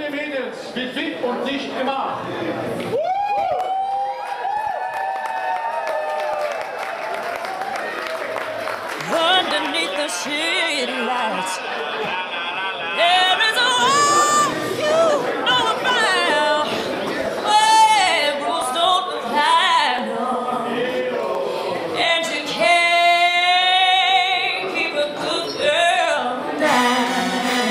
Schöne Mädels, wie fit und dicht gemacht. Underneath the city lights, there is a world you know about, where rules don't apply, no. And you can't keep a good girl down.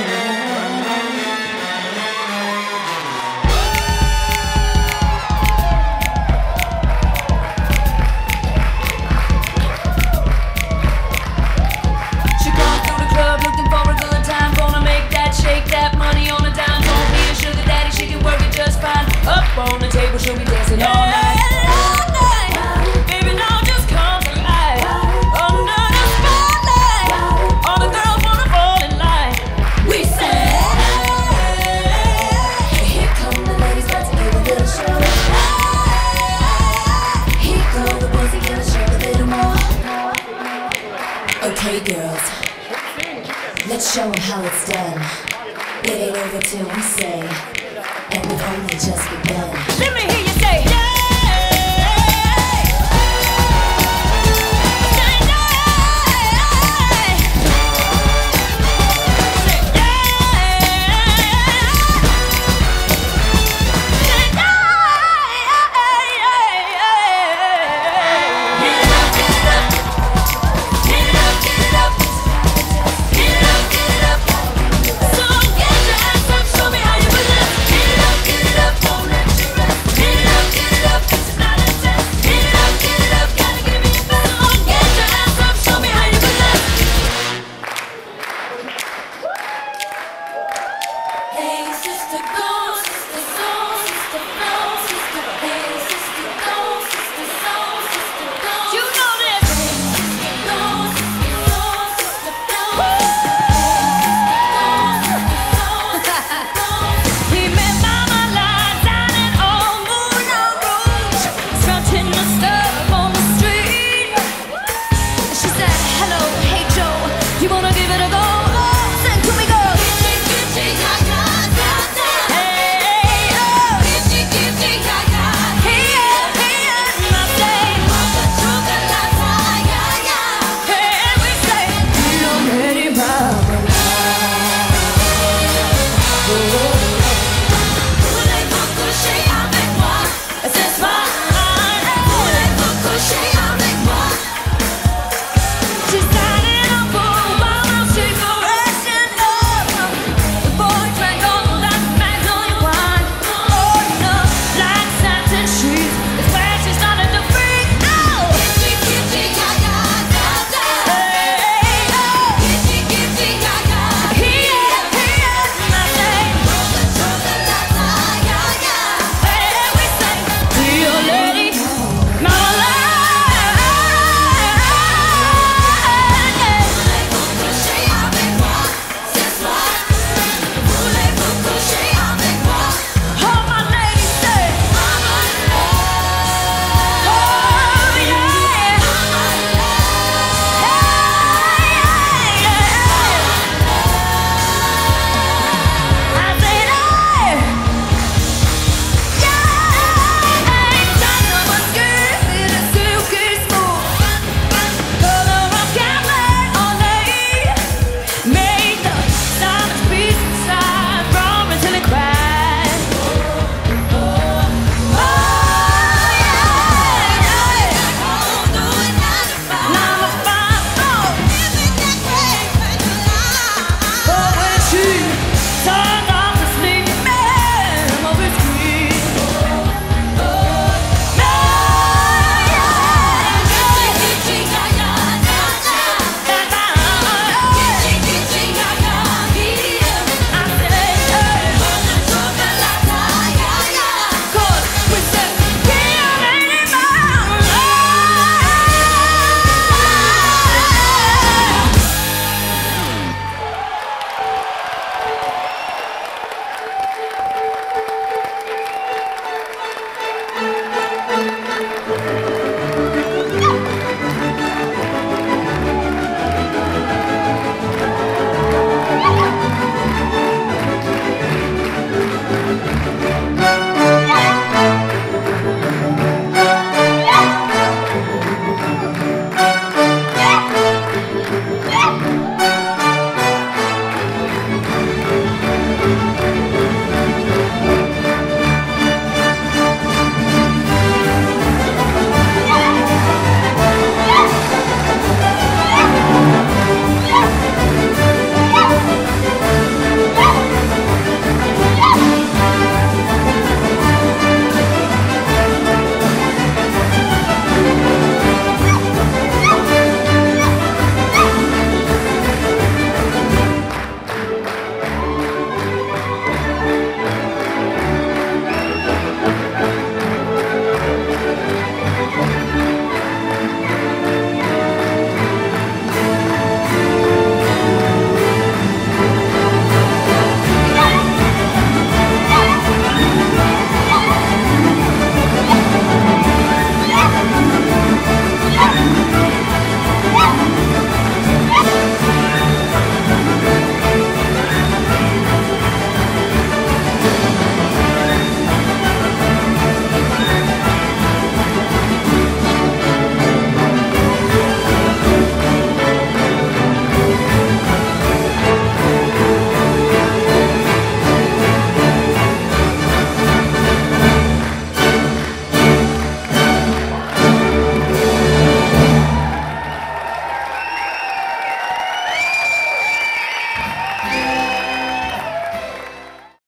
Looking for a good time, gonna make that, shake that money on a dime. Don't be a sugar daddy, she can work it just fine. Up on the table, she'll be dancing all night. All night, baby, now just come to life. Under the spotlight, all the girls wanna fall in line. We say, hey, here come the ladies, about to give a little show. Here go the boys, they gonna show a little more. Okay, girls, let's show them how it's done. It ain't over till we say, and we've only just begun. Let me hear